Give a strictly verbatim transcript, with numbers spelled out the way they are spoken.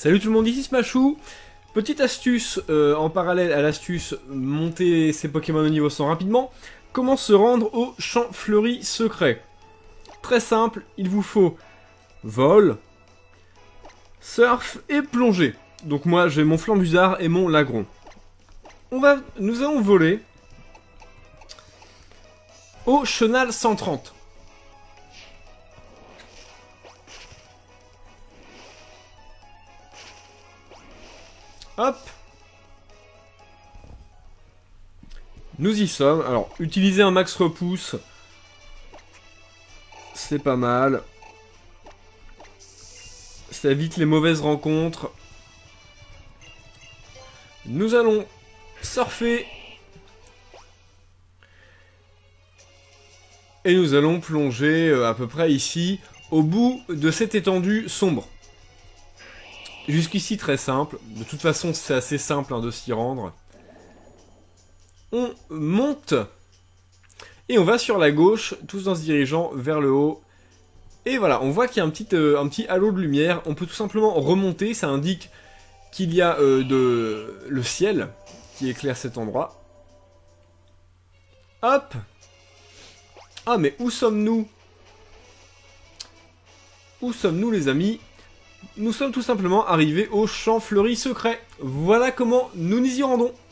Salut tout le monde, ici Smashou. Petite astuce euh, en parallèle à l'astuce monter ses Pokémon au niveau cent rapidement. Comment se rendre au champ fleuri secret? Très simple, il vous faut vol, surf et plongée. Donc moi j'ai mon Flambusard et mon Lagron. On va, nous allons voler au chenal cent trente. Hop. Nous y sommes. Alors, utiliser un max repousse. C'est pas mal. Ça évite les mauvaises rencontres. Nous allons surfer. Et nous allons plonger euh, à peu près ici, au bout de cette étendue sombre. Jusqu'ici très simple, de toute façon c'est assez simple hein, de s'y rendre. On monte, et on va sur la gauche, tous en se dirigeant vers le haut. Et voilà, on voit qu'il y a un petit, euh, un petit halo de lumière, on peut tout simplement remonter, ça indique qu'il y a euh, de... le ciel qui éclaire cet endroit. Hop. Ah mais où sommes-nous? Où sommes-nous les amis? Nous sommes tout simplement arrivés au champ fleuri secret. Voilà comment nous nous y rendons.